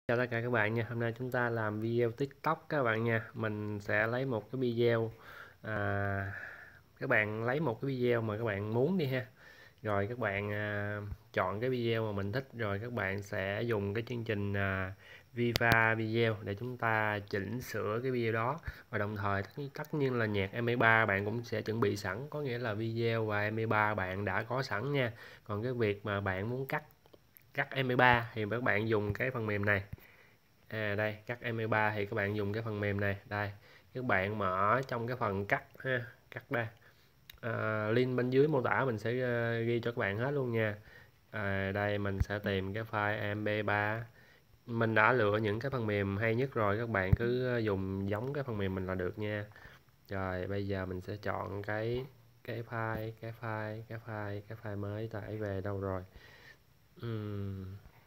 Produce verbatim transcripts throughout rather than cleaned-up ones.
Chào tất cả các bạn nha. Hôm nay chúng ta làm video TikTok các bạn nha. Mình sẽ lấy một cái video à, các bạn lấy một cái video mà các bạn muốn đi ha. Rồi các bạn à, chọn cái video mà mình thích, rồi các bạn sẽ dùng cái chương trình à, Viva Video để chúng ta chỉnh sửa cái video đó. Và đồng thời tất, tất nhiên là nhạc em pê ba bạn cũng sẽ chuẩn bị sẵn, có nghĩa là video và em pê ba bạn đã có sẵn nha. Còn cái việc mà bạn muốn cắt cắt em pê ba thì các bạn dùng cái phần mềm này. À đây, cắt em pê ba thì các bạn dùng cái phần mềm này. Đây, các bạn mở trong cái phần cắt ha, cắt đây. À, link bên dưới mô tả mình sẽ uh, ghi cho các bạn hết luôn nha. À, đây mình sẽ tìm cái file em pê ba. Mình đã lựa những cái phần mềm hay nhất rồi, các bạn cứ dùng giống cái phần mềm mình là được nha. Rồi bây giờ mình sẽ chọn cái cái file, cái file, cái file, cái file mới tải về đâu rồi? Uhm.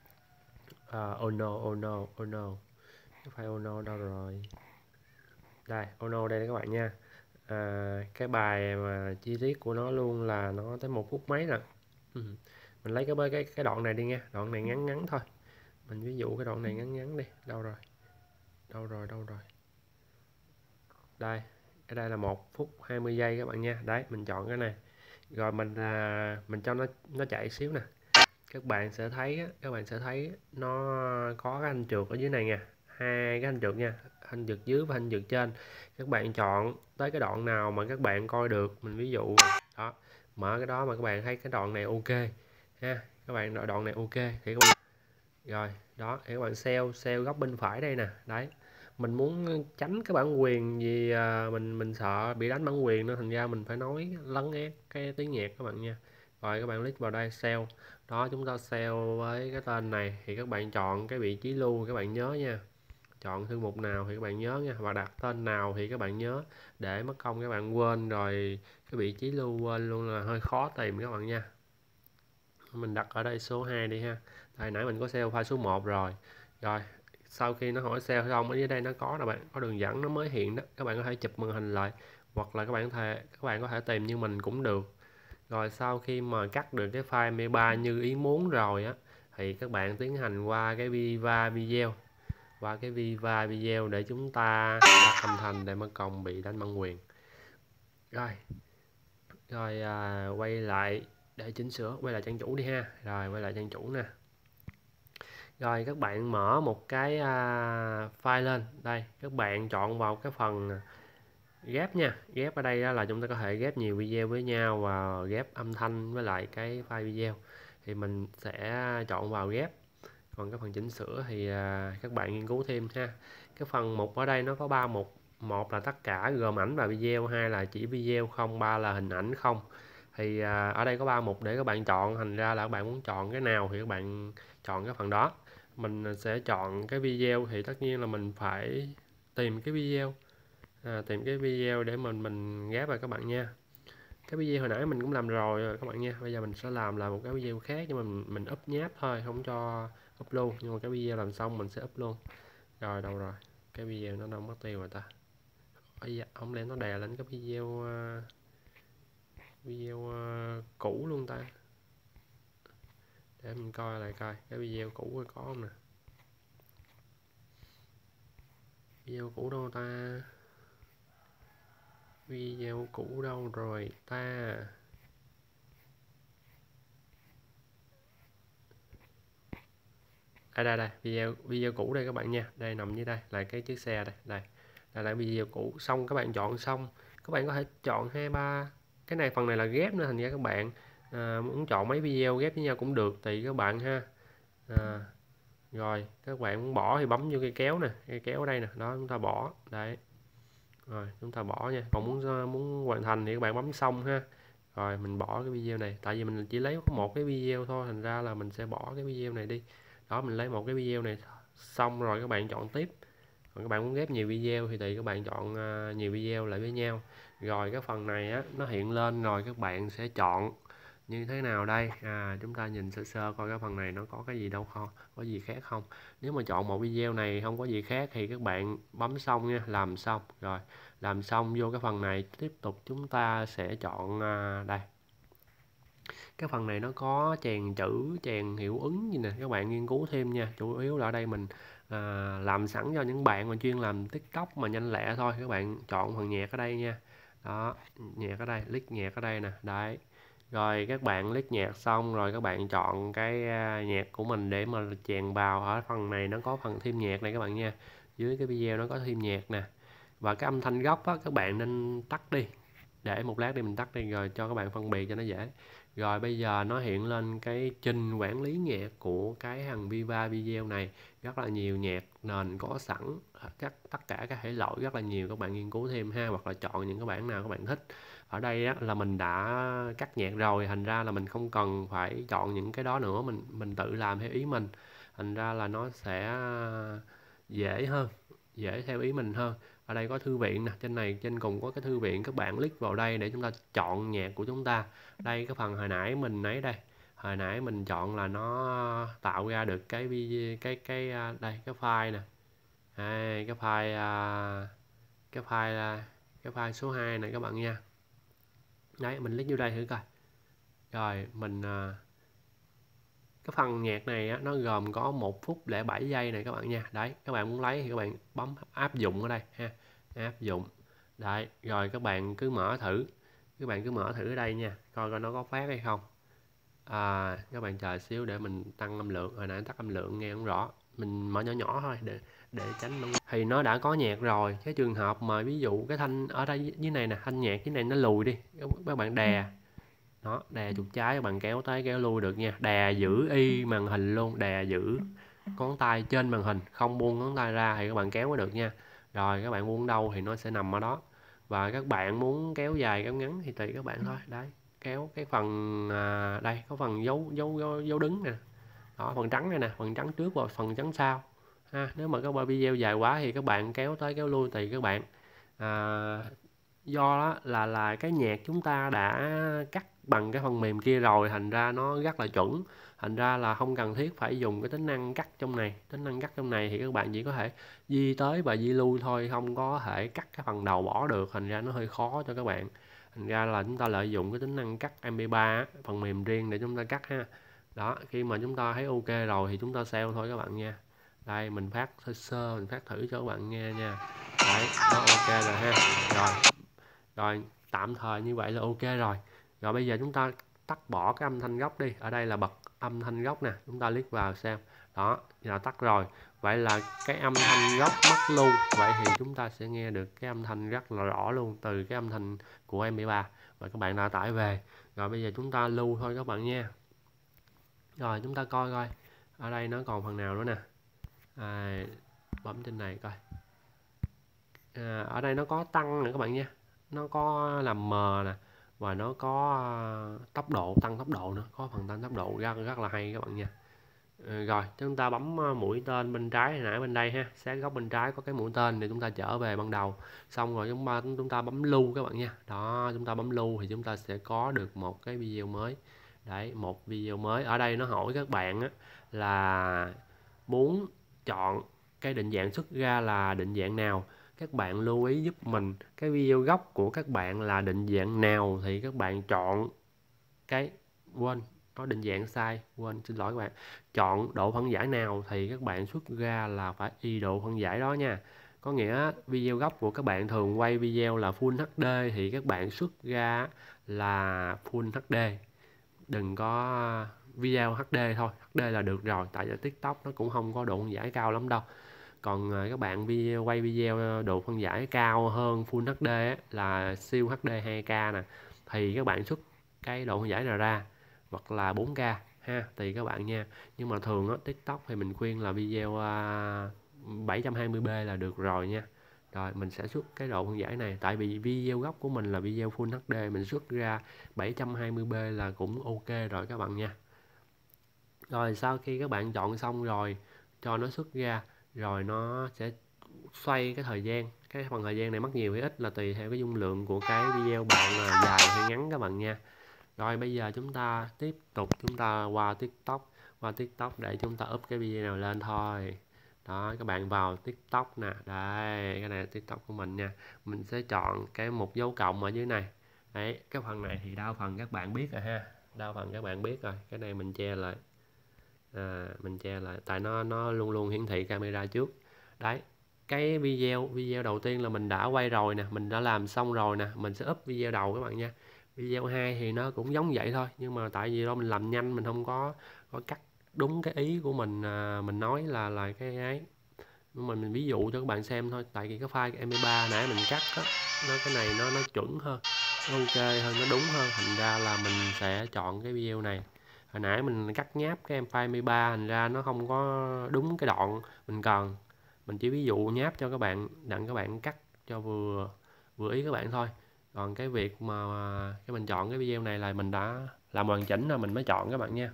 À, oh no, oh no, oh no. Cái file Ono đâu rồi? Đây, Ono đây các bạn nha. À, cái bài mà chi tiết của nó luôn là nó tới một phút mấy nè. Ừ. Mình lấy cái cái cái đoạn này đi nha, đoạn này ngắn ngắn thôi. Mình ví dụ cái đoạn này ngắn ngắn đi. Đâu rồi? Đâu rồi? Đâu rồi? Đây, cái đây là một phút hai mươi giây các bạn nha. Đấy, mình chọn cái này. Rồi mình à, mình cho nó nó chạy xíu nè. Các bạn sẽ thấy các bạn sẽ thấy nó có cái thanh trượt ở dưới này nha, hai cái thanh trượt nha, thanh trượt dưới và thanh trượt trên. Các bạn chọn tới cái đoạn nào mà các bạn coi được, mình ví dụ đó, mở cái đó mà các bạn thấy cái đoạn này ok ha, các bạn đoạn đoạn này ok thì các bạn rồi đó thì các bạn sell sell góc bên phải đây nè. Đấy, mình muốn tránh cái bản quyền gì à, mình mình sợ bị đánh bản quyền nên thành ra mình phải nói lấn át cái tiếng nhạc các bạn nha. Rồi các bạn click vào đây sell đó, chúng ta sell với cái tên này thì các bạn chọn cái vị trí lưu, các bạn nhớ nha, chọn thư mục nào thì các bạn nhớ nha, và đặt tên nào thì các bạn nhớ, để mất công các bạn quên rồi cái vị trí lưu quên luôn là hơi khó tìm các bạn nha. Mình đặt ở đây số hai đi ha. Hồi nãy mình có sell file số một rồi. Rồi sau khi nó hỏi sell xong, ở dưới đây nó có là bạn có đường dẫn nó mới hiện đó, các bạn có thể chụp màn hình lại hoặc là các bạn thể các bạn có thể tìm như mình cũng được. Rồi sau khi mà cắt được cái file em pê ba như ý muốn rồi á, thì các bạn tiến hành qua cái Viva Video, qua cái Viva Video để chúng ta tắt âm thanh để mất công bị đánh bản quyền. Rồi rồi à, quay lại để chỉnh sửa, quay lại trang chủ đi ha. Rồi quay lại trang chủ nè. Rồi các bạn mở một cái à, file lên đây, các bạn chọn vào cái phần ghép nha. Ghép ở đây đó là chúng ta có thể ghép nhiều video với nhau và ghép âm thanh với lại cái file video, thì mình sẽ chọn vào ghép. Còn cái phần chỉnh sửa thì à, các bạn nghiên cứu thêm ha. Cái phần mục ở đây nó có ba mục, một là tất cả gồm ảnh và video, hai là chỉ video không, ba là hình ảnh không. Thì à, ở đây có ba mục để các bạn chọn, thành ra là các bạn muốn chọn cái nào thì các bạn chọn cái phần đó. Mình sẽ chọn cái video thì tất nhiên là mình phải tìm cái video, à, tìm cái video để mình mình ghép vào các bạn nha. Cái video hồi nãy mình cũng làm rồi các bạn nha. Bây giờ mình sẽ làm lại một cái video khác, nhưng mà mình, mình up nháp thôi, không cho up luôn, nhưng mà cái video làm xong mình sẽ up luôn. Rồi đâu rồi? Cái video nó đâu mất tiêu rồi ta? Bây giờ không lẽ nó đè lên cái video uh, video uh, cũ luôn ta? Để mình coi lại coi cái video cũ có không nè. Video cũ đâu ta? Video cũ đâu rồi ta? À đây đây, video video cũ đây các bạn nha. Đây nằm dưới đây là cái chiếc xe đây. Đây. Đây là video cũ. Xong các bạn chọn xong, các bạn có thể chọn hai ba cái này, phần này là ghép nữa, thành ra các bạn à, muốn chọn mấy video ghép với nhau cũng được, tùy các bạn ha. À, rồi các bạn muốn bỏ thì bấm vô cây kéo nè, cây kéo ở đây nè, đó chúng ta bỏ. Đấy. Rồi chúng ta bỏ nha. Còn muốn muốn hoàn thành thì các bạn bấm xong ha. Rồi mình bỏ cái video này, tại vì mình chỉ lấy có một cái video thôi, thành ra là mình sẽ bỏ cái video này đi. Đó, mình lấy một cái video này xong rồi các bạn chọn tiếp. Còn các bạn muốn ghép nhiều video thì tùy các bạn chọn uh, nhiều video lại với nhau. Rồi cái phần này á nó hiện lên rồi, các bạn sẽ chọn như thế nào đây? À, chúng ta nhìn sơ sơ coi cái phần này nó có cái gì đâu không, có gì khác không. Nếu mà chọn một video này không có gì khác thì các bạn bấm xong nha, làm xong. Rồi làm xong vô cái phần này tiếp tục chúng ta sẽ chọn uh, đây. Cái phần này nó có chèn chữ, chèn hiệu ứng gì nè, các bạn nghiên cứu thêm nha. Chủ yếu là ở đây mình à, làm sẵn cho những bạn mà chuyên làm TikTok mà nhanh lẹ thôi. Các bạn chọn phần nhạc ở đây nha. Đó, nhạc ở đây, click nhạc ở đây nè. Đấy. Rồi các bạn click nhạc xong rồi các bạn chọn cái uh, nhạc của mình để mà chèn vào. Ở phần này nó có phần thêm nhạc này các bạn nha. Dưới cái video nó có thêm nhạc nè. Và cái âm thanh gốc á, các bạn nên tắt đi. Để một lát đi mình tắt đi rồi cho các bạn phân biệt cho nó dễ. Rồi bây giờ nó hiện lên cái trình quản lý nhạc của cái thằng Viva Video này. Rất là nhiều nhạc nền có sẵn, các tất cả các thể loại rất là nhiều. Các bạn nghiên cứu thêm ha, hoặc là chọn những cái bản nào các bạn thích. Ở đây á, là mình đã cắt nhạc rồi, thành ra là mình không cần phải chọn những cái đó nữa, mình mình tự làm theo ý mình. Thành ra là nó sẽ dễ hơn, dễ theo ý mình hơn. Ở đây có thư viện nè, trên này trên cùng có cái thư viện, các bạn click vào đây để chúng ta chọn nhạc của chúng ta. Đây cái phần hồi nãy mình lấy đây, hồi nãy mình chọn là nó tạo ra được cái video cái cái đây cái file nè. Đây, cái file cái file cái file số hai này các bạn nha. Đấy, mình click vô đây thử coi. Rồi mình cái phần nhạc này á, nó gồm có một phút lẻ bảy giây này các bạn nha. Đấy, các bạn muốn lấy thì các bạn bấm áp dụng ở đây ha, áp dụng. Đấy, rồi các bạn cứ mở thử, các bạn cứ mở thử ở đây nha, coi coi nó có phát hay không. À, các bạn chờ xíu để mình tăng âm lượng, hồi nãy tắt âm lượng nghe không rõ, mình mở nhỏ nhỏ thôi để để tránh nó. Thì nó đã có nhạc rồi. Cái trường hợp mà ví dụ cái thanh ở đây dưới này nè, thanh nhạc dưới này nó lùi đi, các bạn đè đó, đè chuột trái các bạn kéo tới kéo lui được nha. Đè giữ y màn hình luôn, đè giữ ngón tay trên màn hình, không buông ngón tay ra thì các bạn kéo mới được nha. Rồi các bạn buông đâu thì nó sẽ nằm ở đó. Và các bạn muốn kéo dài kéo ngắn thì tùy các bạn thôi. Đấy, kéo cái phần à, đây có phần dấu dấu dấu, dấu đứng nè. Đó, phần trắng này nè, phần trắng trước và phần trắng sau. Ha, nếu mà các bạn video dài quá thì các bạn kéo tới kéo lui tùy các bạn. À, do đó là là cái nhạc chúng ta đã cắt bằng cái phần mềm kia rồi, thành ra nó rất là chuẩn, thành ra là không cần thiết phải dùng cái tính năng cắt trong này. Tính năng cắt trong này thì các bạn chỉ có thể di tới và di lui thôi, không có thể cắt cái phần đầu bỏ được, thành ra nó hơi khó cho các bạn. Thành ra là chúng ta lợi dụng cái tính năng cắt em pê ba phần mềm riêng để chúng ta cắt ha. Đó, khi mà chúng ta thấy ok rồi thì chúng ta save thôi các bạn nha. Đây mình phát sơ sơ, mình phát thử cho các bạn nghe nha. Đấy, nó ok rồi ha. Rồi rồi tạm thời như vậy là ok rồi. Rồi bây giờ chúng ta tắt bỏ cái âm thanh gốc đi. Ở đây là bật âm thanh gốc nè, chúng ta click vào xem. Đó, giờ tắt rồi. Vậy là cái âm thanh gốc mất luôn. Vậy thì chúng ta sẽ nghe được cái âm thanh rất là rõ luôn từ cái âm thanh của em pê ba và các bạn đã tải về. Rồi bây giờ chúng ta lưu thôi các bạn nha. Rồi chúng ta coi coi ở đây nó còn phần nào nữa nè. À, bấm trên này coi. À, ở đây nó có tăng nữa các bạn nha, nó có làm mờ nè, và nó có uh, tốc độ, tăng tốc độ nữa, có phần tăng tốc độ rất rất là hay các bạn nha. Ừ, rồi chúng ta bấm uh, mũi tên bên trái hồi nãy bên đây ha, sát góc bên trái có cái mũi tên để chúng ta trở về ban đầu. Xong rồi chúng ta chúng ta bấm lưu các bạn nha. Đó, chúng ta bấm lưu thì chúng ta sẽ có được một cái video mới. Đấy, một video mới. Ở đây nó hỏi các bạn á, là muốn chọn cái định dạng xuất ra là định dạng nào. Các bạn lưu ý giúp mình cái video gốc của các bạn là định dạng nào thì các bạn chọn cái, quên có định dạng sai, quên xin lỗi các bạn, chọn độ phân giải nào thì các bạn xuất ra là phải y độ phân giải đó nha. Có nghĩa video gốc của các bạn thường quay video là Full hát đê thì các bạn xuất ra là Full hát đê, đừng có video hát đê thôi, hát đê là được rồi, tại vì TikTok nó cũng không có độ phân giải cao lắm đâu. Còn các bạn video quay video độ phân giải cao hơn Full hát đê á, là siêu hát đê hai K nè, thì các bạn xuất cái độ phân giải nào ra, hoặc là bốn K ha, tùy các bạn nha. Nhưng mà thường á, TikTok thì mình khuyên là video uh, bảy trăm hai mươi p là được rồi nha. Rồi mình sẽ xuất cái độ phân giải này, tại vì video gốc của mình là video Full hát đê, mình xuất ra bảy trăm hai mươi p là cũng ok rồi các bạn nha. Rồi sau khi các bạn chọn xong rồi cho nó xuất ra, rồi nó sẽ xoay cái thời gian. Cái phần thời gian này mất nhiều hay ít là tùy theo cái dung lượng của cái video bạn là dài hay ngắn các bạn nha. Rồi bây giờ chúng ta tiếp tục chúng ta qua TikTok, qua TikTok để chúng ta up cái video nào lên thôi. Đó, các bạn vào TikTok nè, đây cái này là TikTok của mình nha. Mình sẽ chọn cái một dấu cộng ở dưới này. Đấy, cái phần này thì đa phần các bạn biết rồi ha, đa phần các bạn biết rồi. Cái này mình che lại. à, mình che lại tại nó nó luôn luôn hiển thị camera trước. Đấy, cái video video đầu tiên là mình đã quay rồi nè, mình đã làm xong rồi nè, mình sẽ up video đầu các bạn nha. Video hai thì nó cũng giống vậy thôi, nhưng mà tại vì đó mình làm nhanh, mình không có có cắt đúng cái ý của mình, à, mình nói là là cái ấy, nhưng mà mình ví dụ cho các bạn xem thôi. Tại vì cái file em pê ba nãy mình cắt á, nó cái này nó nó chuẩn hơn, nó ok hơn, nó đúng hơn, thành ra là mình sẽ chọn cái video này. Hồi nãy mình cắt nháp cái em file em pê ba, thành ra nó không có đúng cái đoạn mình cần. Mình chỉ ví dụ nháp cho các bạn, đặng các bạn cắt cho vừa vừa ý các bạn thôi. Còn cái việc mà cái mình chọn cái video này là mình đã làm hoàn chỉnh rồi mình mới chọn các bạn nha.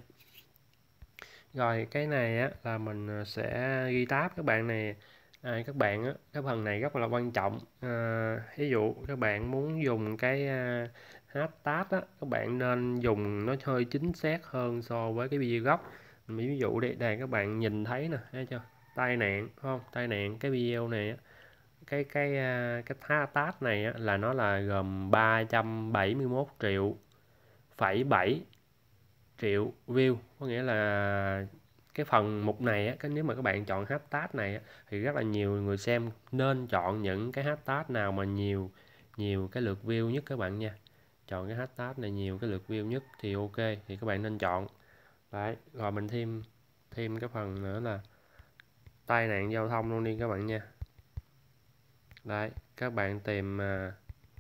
Rồi cái này á là mình sẽ ghi tab các bạn này. À, các bạn á, cái phần này rất là quan trọng. À, ví dụ các bạn muốn dùng cái uh, hashtag á, các bạn nên dùng nó hơi chính xác hơn so với cái video gốc. Mình ví dụ đây, đây các bạn nhìn thấy nè, thấy chưa? Tai nạn không? Tai nạn cái video này á, cái cái uh, cái hashtag này á, là nó là gồm ba trăm bảy mươi mốt triệu phẩy bảy triệu view, có nghĩa là cái phần mục này á, cái nếu mà các bạn chọn hashtag này á, thì rất là nhiều người xem, nên chọn những cái hashtag nào mà nhiều nhiều cái lượt view nhất các bạn nha. Chọn cái hashtag này nhiều cái lượt view nhất thì ok, thì các bạn nên chọn. Đấy, rồi mình thêm thêm cái phần nữa là tai nạn giao thông luôn đi các bạn nha. Đấy, các bạn tìm uh,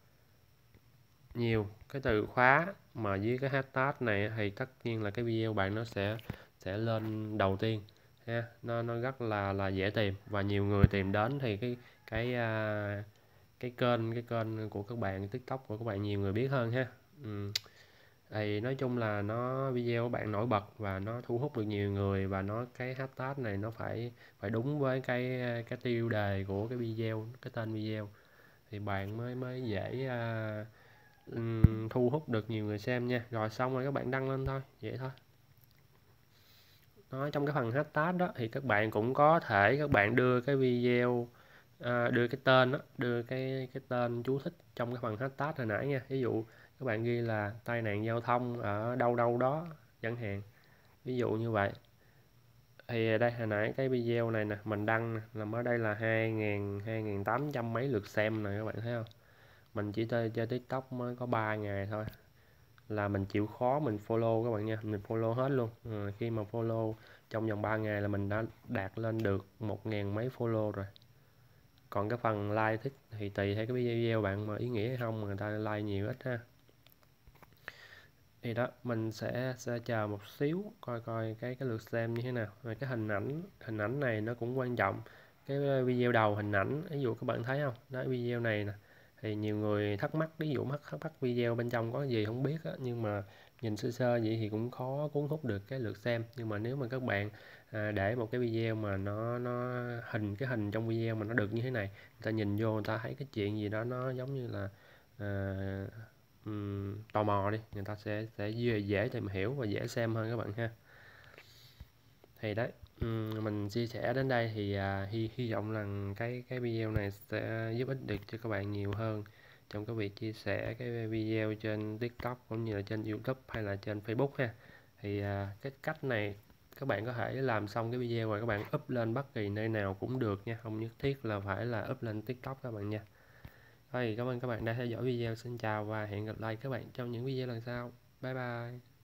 nhiều cái từ khóa mà dưới cái hashtag này thì tất nhiên là cái video bạn nó sẽ sẽ lên đầu tiên ha. Nó nó rất là là dễ tìm và nhiều người tìm đến thì cái cái uh, cái kênh cái kênh của các bạn, TikTok của các bạn nhiều người biết hơn ha. Ừ. Thì nói chung là nó video của bạn nổi bật và nó thu hút được nhiều người, và nó cái hashtag này nó phải phải đúng với cái cái tiêu đề của cái video, cái tên video, thì bạn mới mới dễ uh, um, thu hút được nhiều người xem nha. Rồi xong rồi các bạn đăng lên thôi, vậy thôi. Đó, trong cái phần hashtag đó thì các bạn cũng có thể các bạn đưa cái video, à, đưa cái tên đó, đưa cái cái tên chú thích trong cái phần hashtag hồi nãy nha. Ví dụ các bạn ghi là tai nạn giao thông ở đâu đâu đó chẳng hạn, ví dụ như vậy. Thì đây hồi nãy cái video này nè mình đăng làm ở đây là hai nghìn hai nghìn tám trăm mấy lượt xem này, các bạn thấy không? Mình chỉ chơi chơi TikTok mới có ba ngày thôi là mình chịu khó mình follow các bạn nha, mình follow hết luôn. Ừ, khi mà follow trong vòng ba ngày là mình đã đạt lên được một ngàn mấy follow rồi. Còn cái phần like thích thì tùy theo cái video bạn mà ý nghĩa hay không, mà người ta like nhiều ít ha. Thì đó, mình sẽ sẽ chờ một xíu coi coi cái cái lượt xem như thế nào. Rồi cái hình ảnh hình ảnh này nó cũng quan trọng. Cái video đầu hình ảnh, ví dụ các bạn thấy không? Đó, video này nè thì nhiều người thắc mắc, ví dụ mắc thắc mắc video bên trong có gì không biết á, nhưng mà nhìn sơ sơ vậy thì cũng khó cuốn hút được cái lượt xem. Nhưng mà nếu mà các bạn à, để một cái video mà nó nó hình cái hình trong video mà nó được như thế này, người ta nhìn vô người ta thấy cái chuyện gì đó nó giống như là à, um, tò mò đi, người ta sẽ sẽ dễ, dễ tìm hiểu và dễ xem hơn các bạn ha. Thì đấy, um, mình chia sẻ đến đây thì à, hy hy vọng rằng cái cái video này sẽ giúp ích được cho các bạn nhiều hơn trong cái việc chia sẻ cái video trên TikTok cũng như là trên YouTube hay là trên Facebook ha. Thì à, cái cách này các bạn có thể làm xong cái video và các bạn up lên bất kỳ nơi nào cũng được nha, không nhất thiết là phải là up lên TikTok các bạn nha. Thôi, cảm ơn các bạn đã theo dõi video. Xin chào và hẹn gặp lại các bạn trong những video lần sau. Bye bye.